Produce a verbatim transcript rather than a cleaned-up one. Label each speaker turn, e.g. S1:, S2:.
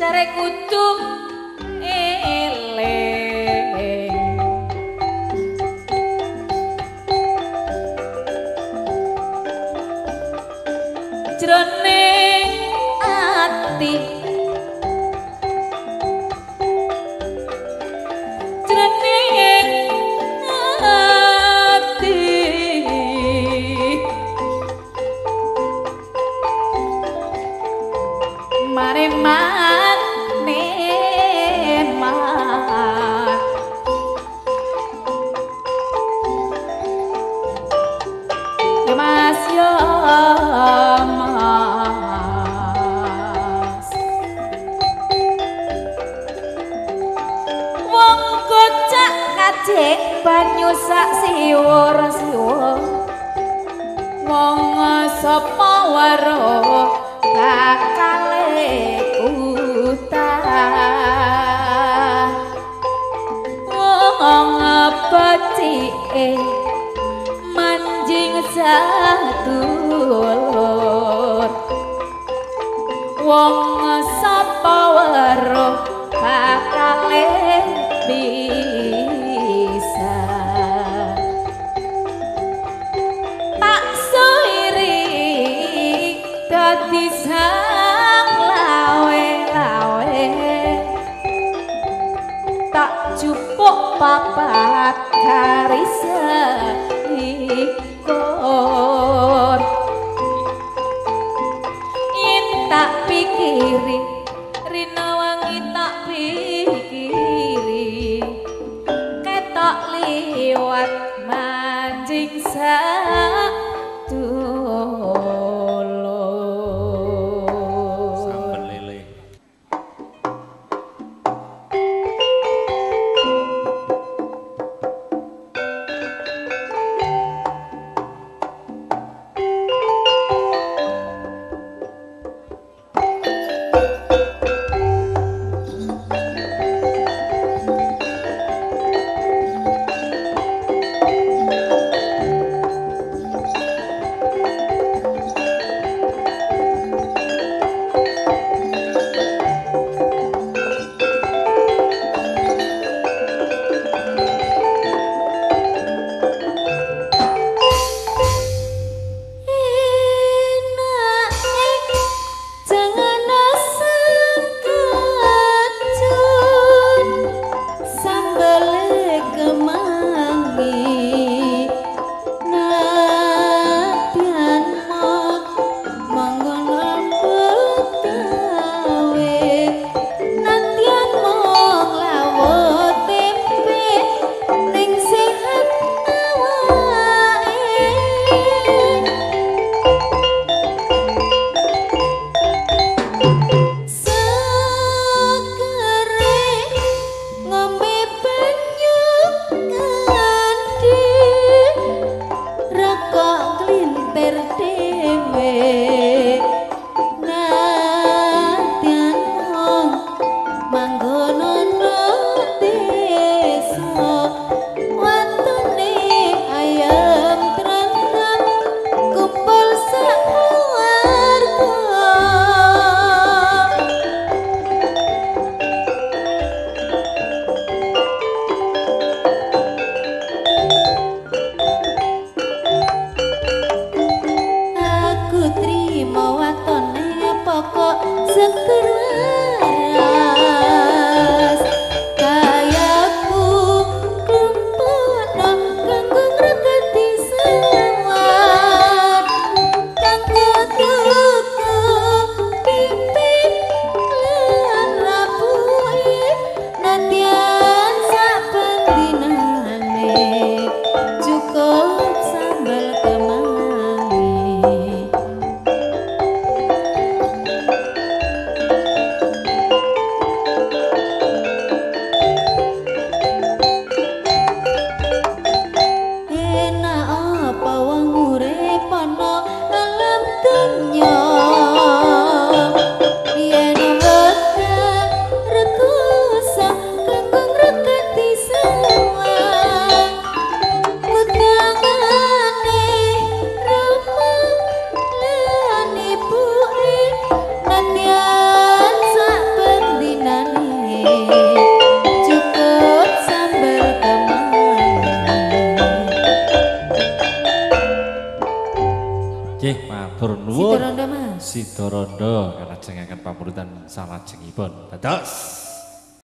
S1: jare kudu eling jroning ati jroning ati mare mane mat yo mas yo mas wong kocak kajek banyu sak siwur siwur wong sapa weruh kakale utah wong becike manjing sadulur wong sapa weruh kakale bisa tak suiri dadi sang lawe-lawe tak jupuk papat karisa ikut yen tak pikiri rina wangi tak pikiri ketok liwat manjing sadulur
S2: sampen lele Nggih, matur nuwun.
S1: Sidorondo Mas.
S2: Sidorondo kalajengaken pamurutan salajengipun. Dados